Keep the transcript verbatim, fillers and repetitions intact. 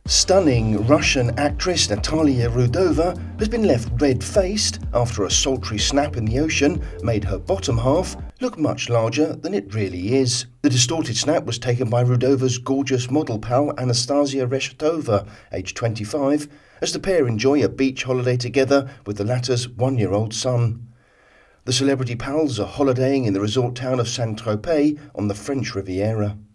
Stunning Russian actress Natalia Rudova has been left red-faced after a sultry snap in the ocean made her bottom half look much larger than it really is. The distorted snap was taken by Rudova's gorgeous model pal Anastasia Reshetova, aged twenty-five, as the pair enjoy a beach holiday together with the latter's one-year-old son. The celebrity pals are holidaying in the resort town of Saint-Tropez on the French Riviera.